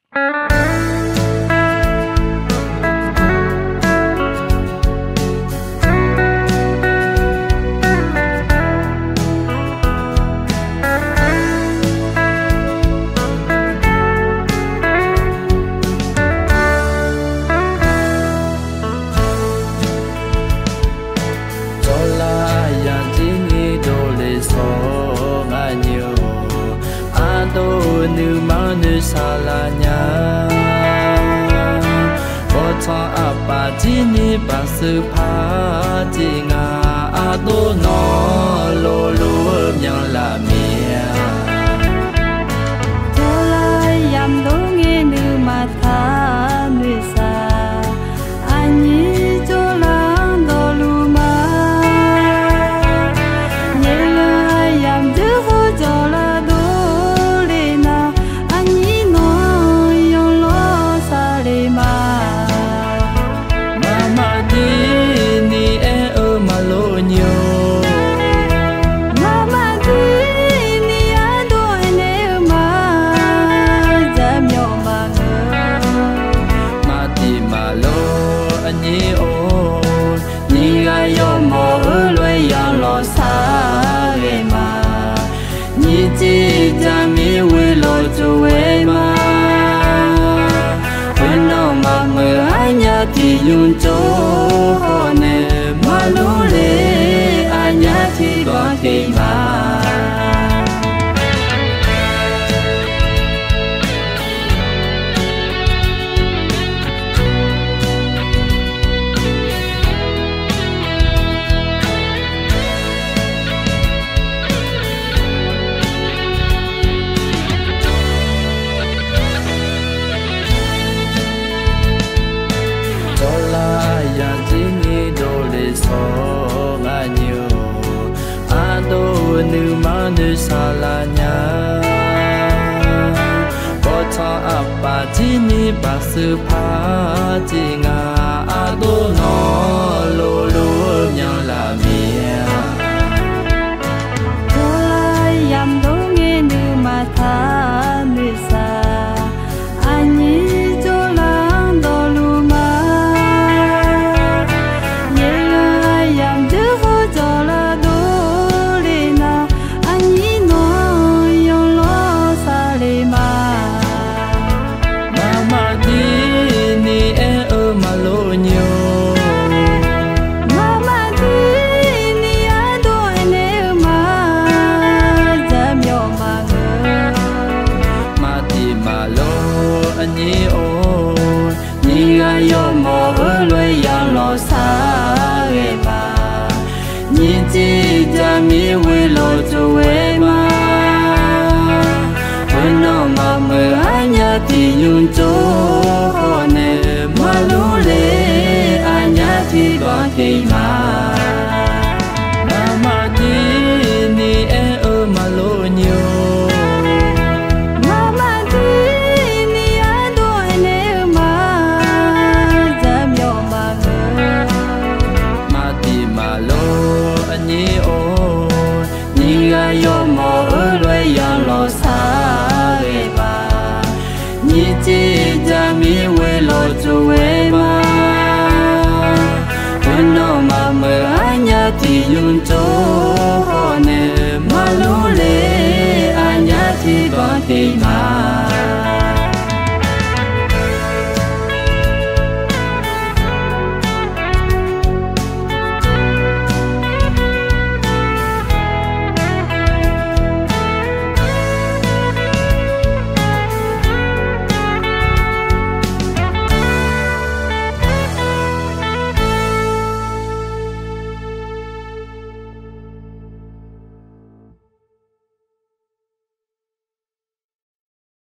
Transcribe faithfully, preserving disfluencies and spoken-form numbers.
nữ mà nữ xa là nhà có cho apa chỉ ni ba sự phá chỉ ngà a tô nó lô lô nhang là mía cho lại yam đô nghe nữ mà tha nữ xa anh nhí cho lang đô lu mà nhớ lại yam giữ hô cho là chỉ cha mi vui lo cho em mà when nào mà mơ ai nhớ thì yun cho họ nè mà lũ lệ ai nhớ thì có thì mà nữ mà nữ xa là nhà có cho apa chỉ ni ba sự phá chỉ ngà a tô nó lô lô nhang là mía cho lại yam đô nghe nữ mà tha nữ xa anh nhí cho lang đô lu mà nhớ lại yam giữ hô cho là yo mo loi yang lo sa ge ma ni ji ja mi we lo cho we ma when no ma mơ ai nhớ thì yun cho ho ne ma lu le ai nhớ thì có thì mà mama đi ni e ơ mà lo nhiều yo mo loi yang lo sa ge ma ni ji ja mi we lo cho we ma when no ma mơ ai nhớ thì yun cho ho ne ma lu le ai nhớ thì có thì mà